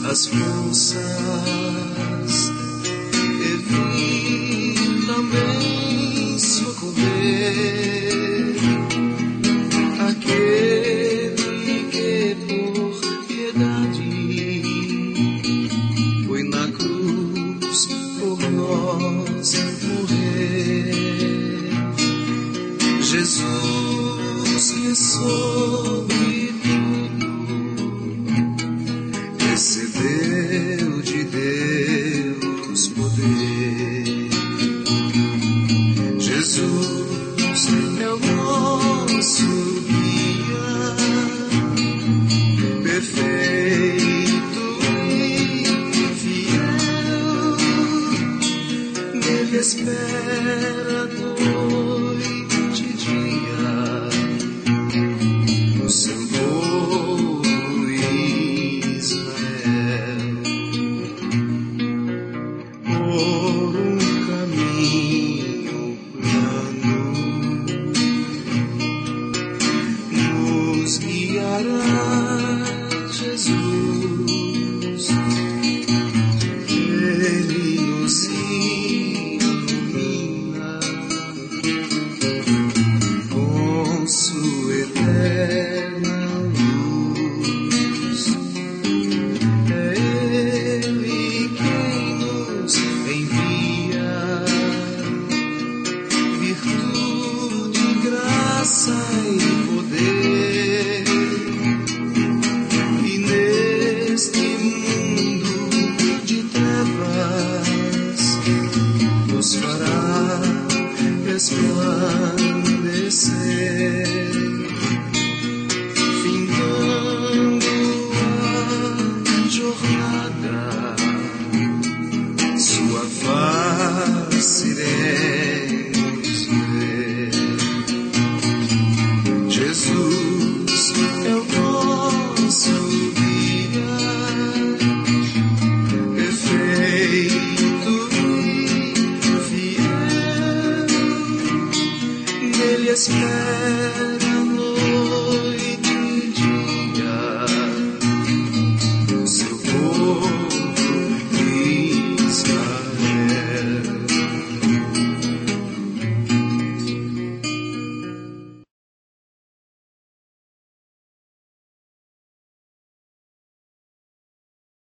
as forças, ele também socorrer aquele que por piedade foi na cruz por nós morrer. Jesus que sobre tudo recebeu de Deus poder. Jesus é o nosso guia, perfeito e fiel. Nele espera noite e dia o seu povo Israel. Por um caminho plano nos guiará Jesus. Ele nos ilumina com sua eterna luz. É Ele quem nos envia virtude, graça e poder. E neste mundo de trevas nos fará resplandecer, findando a jornada, sua face iremos ver. Jesus